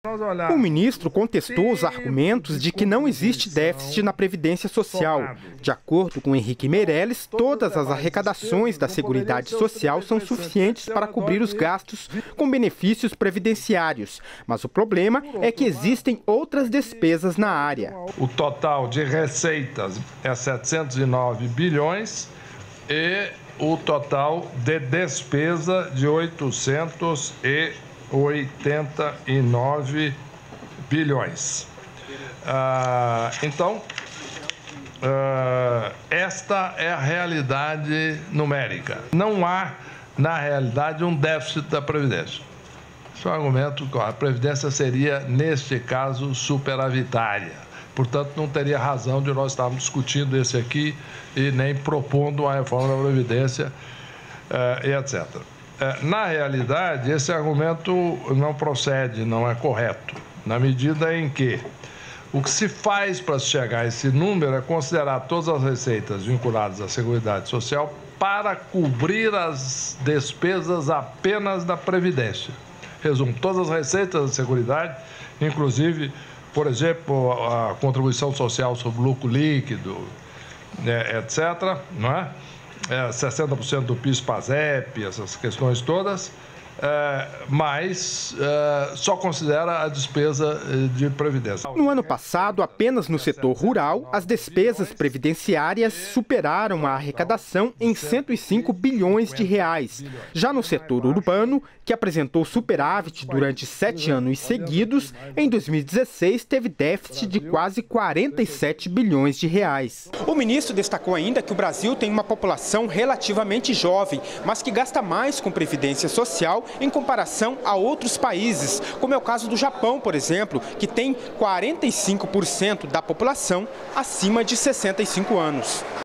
O ministro contestou os argumentos de que não existe déficit na Previdência Social. De acordo com Henrique Meirelles, todas as arrecadações da Seguridade Social são suficientes para cobrir os gastos com benefícios previdenciários. Mas o problema é que existem outras despesas na área. O total de receitas é 709 bilhões e o total de despesa de 889 bilhões. Então, esta é a realidade numérica. Não há, na realidade, um déficit da Previdência. Esse é um argumento que a Previdência seria, neste caso, superavitária. Portanto, não teria razão de nós estarmos discutindo esse aqui e nem propondo uma reforma da Previdência, e etc. Na realidade, esse argumento não procede, não é correto, na medida em que o que se faz para chegar a esse número é considerar todas as receitas vinculadas à Seguridade Social para cobrir as despesas apenas da Previdência. Resumo, todas as receitas da Seguridade, inclusive, por exemplo, a contribuição social sobre lucro líquido, etc., não é? 60% do PIS/PASEP, essas questões todas, mas só considera a despesa de previdência. No ano passado, apenas no setor rural, as despesas previdenciárias superaram a arrecadação em 105 bilhões de reais. Já no setor urbano, que apresentou superávit durante 7 anos seguidos, em 2016 teve déficit de quase 47 bilhões de reais. O ministro destacou ainda que o Brasil tem uma população relativamente jovem, mas que gasta mais com previdência social em comparação a outros países, como é o caso do Japão, por exemplo, que tem 45% da população acima de 65 anos.